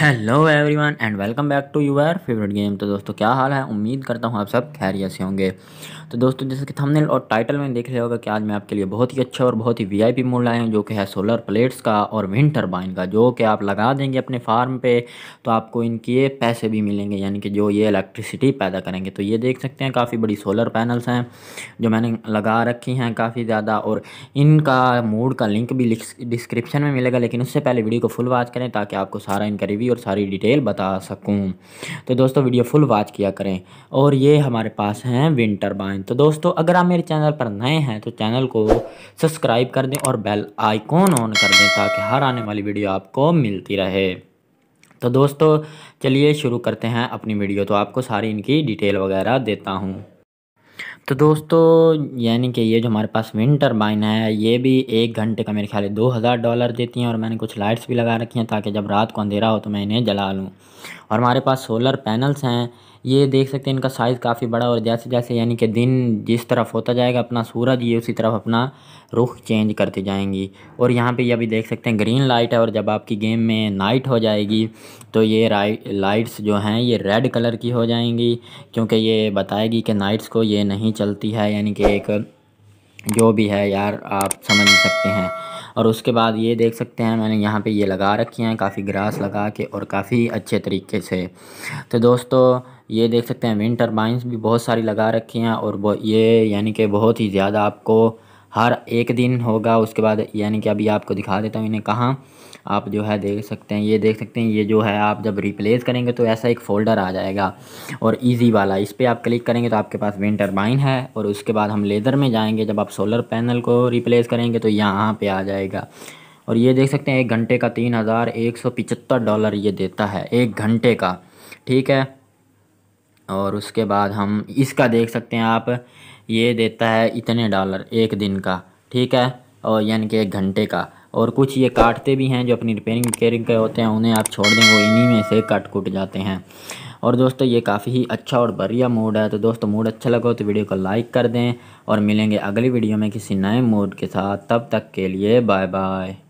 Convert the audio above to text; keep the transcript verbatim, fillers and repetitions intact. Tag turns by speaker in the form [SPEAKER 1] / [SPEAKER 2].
[SPEAKER 1] Hello everyone and welcome back to your favourite game. तो दोस्तों क्या हाल है, उम्मीद करता हूँ आप सब खैरियत से होंगे। तो दोस्तों जैसे कि थंबनेल और टाइटल में देख लिया होगा कि आज मैं आपके लिए बहुत ही अच्छा और बहुत ही वीआईपी मोड लाए हैं, जो कि है सोलर प्लेट्स का और विंड टरबाइन का, जो कि आप लगा देंगे अपने फार्म पे तो आपको इनके पैसे भी मिलेंगे, यानी कि जो ये इलेक्ट्रिसिटी पैदा करेंगे। तो ये देख सकते हैं काफ़ी बड़ी सोलर पैनल्स हैं जो मैंने लगा रखी हैं काफ़ी ज़्यादा, और इनका मोड का लिंक भी डिस्क्रिप्शन में मिलेगा। लेकिन उससे पहले वीडियो को फुल वॉच करें ताकि आपको सारा इनका रिव्यू और सारी डिटेल बता सकूं। तो दोस्तों वीडियो फुल वॉच किया करें। और ये हमारे पास हैं विंड टरबाइन। तो दोस्तों अगर आप मेरे चैनल पर नए हैं तो चैनल को सब्सक्राइब कर दें और बेल आइकॉन ऑन कर दें ताकि हर आने वाली वीडियो आपको मिलती रहे। तो दोस्तों चलिए शुरू करते हैं अपनी वीडियो। तो आपको सारी इनकी डिटेल वगैरह देता हूँ। तो दोस्तों यानी कि ये जो हमारे पास विंड टरबाइन है ये भी एक घंटे का मेरे ख्याल दो हज़ार डॉलर देती हैं, और मैंने कुछ लाइट्स भी लगा रखी हैं ताकि जब रात को अंधेरा हो तो मैं इन्हें जला लूँ। और हमारे पास सोलर पैनल्स हैं, ये देख सकते हैं इनका साइज़ काफ़ी बड़ा, और जैसे जैसे यानी कि दिन जिस तरफ होता जाएगा अपना सूरज, ये उसी तरफ अपना रुख चेंज करती जाएंगी। और यहाँ पे ये अभी देख सकते हैं ग्रीन लाइट है, और जब आपकी गेम में नाइट हो जाएगी तो ये लाइट्स जो हैं ये रेड कलर की हो जाएंगी, क्योंकि ये बताएगी कि नाइट्स को ये नहीं चलती है, यानी कि एक जो भी है यार आप समझ सकते हैं। और उसके बाद ये देख सकते हैं मैंने यहाँ पे ये लगा रखी हैं काफ़ी ग्रास लगा के और काफ़ी अच्छे तरीके से। तो दोस्तों ये देख सकते हैं विंड टरबाइंस भी बहुत सारी लगा रखी हैं, और वो ये यानी कि बहुत ही ज़्यादा आपको हर एक दिन होगा। उसके बाद यानी कि अभी आपको दिखा देता हूँ इन्हें कहाँ आप जो है देख सकते हैं। ये देख सकते हैं ये जो है आप जब रिप्लेस करेंगे तो ऐसा एक फ़ोल्डर आ जाएगा और इजी वाला, इस पर आप क्लिक करेंगे तो आपके पास विंड टरबाइन है। और उसके बाद हम लेज़र में जाएंगे, जब आप सोलर पैनल को रिप्लेस करेंगे तो यहाँ पे आ जाएगा। और ये देख सकते हैं एक घंटे का तीन हज़ार एक सौ पिचहत्तर डॉलर ये देता है एक घंटे का, ठीक है। और उसके बाद हम इसका देख सकते हैं आप, ये देता है इतने डॉलर एक दिन का, ठीक है, और यानी कि एक घंटे का। और कुछ ये काटते भी हैं जो अपनी रिपेयरिंग रिपेयरिंग के होते हैं, उन्हें आप छोड़ दें वो इन्हीं में से कट कुट जाते हैं। और दोस्तों ये काफ़ी ही अच्छा और बढ़िया मोड है। तो दोस्तों मोड अच्छा लगा तो वीडियो को लाइक कर दें, और मिलेंगे अगली वीडियो में किसी नए मोड के साथ। तब तक के लिए बाय बाय।